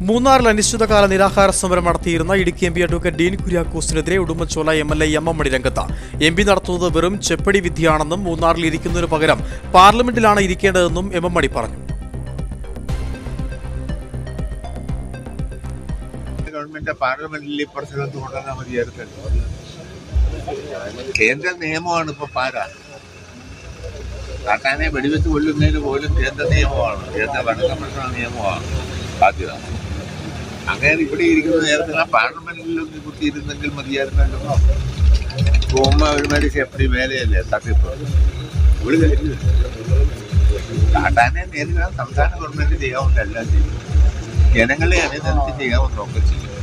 മൂന്നാറിൽ അനിശ്ചിതകാല നിരാഹാര സമരം നടത്തിയിരുന്ന Idukki M P advocate Dean കുര്യാക്കോസിനെതിരെ Udumbanchola MLA M M Mani രംഗത്ത്. എം പി നടത്തുന്നത് വെറും ചെപ്പടി വിധിയാണെന്നും മൂന്നാറിൽ ഇരിക്കുന്നതിനു പകരം പാർലമെന്റിലാണ് ഇരിക്കേണ്ടതെന്നും എം എം മണി പറഞ്ഞു. ഗവൺമെന്റ് പാർലമെന്റിൽ ഈ പ്രശ്നം തുടങ്ങാൻ മതിയായിരുന്നു. കേന്ദ്ര നിയമമാണ് ഇപ്പൊ കാട്ടാനെ വെടിവെച്ച് കൊല്ലുന്നതിന് പോലും കേന്ദ്ര നിയമമാണ്, കേന്ദ്ര വനസംരക്ഷണ നിയമമാണ് ബാധ്യത. അങ്ങനെ ഇവിടെ ഇരിക്കുന്ന നേരത്തിൽ ആ പാർലമെന്റിലൊന്ന് കുത്തിയിരുന്നെങ്കിൽ മതിയായിരുന്നല്ലോ. പോകുമ്പോ ഒരുമാതിരി സെപ്പറി വേലയല്ലേ തട്ടിപ്പ്. ഒരു കാര്യമില്ല. കാട്ടാനെ നേരിടാൻ സംസ്ഥാന ഗവൺമെന്റ് ചെയ്യാവുന്നതെല്ലാം ചെയ്യും, ജനങ്ങളെ അനുസരിച്ച് ചെയ്യാവുന്നതൊക്കെ ചെയ്യും.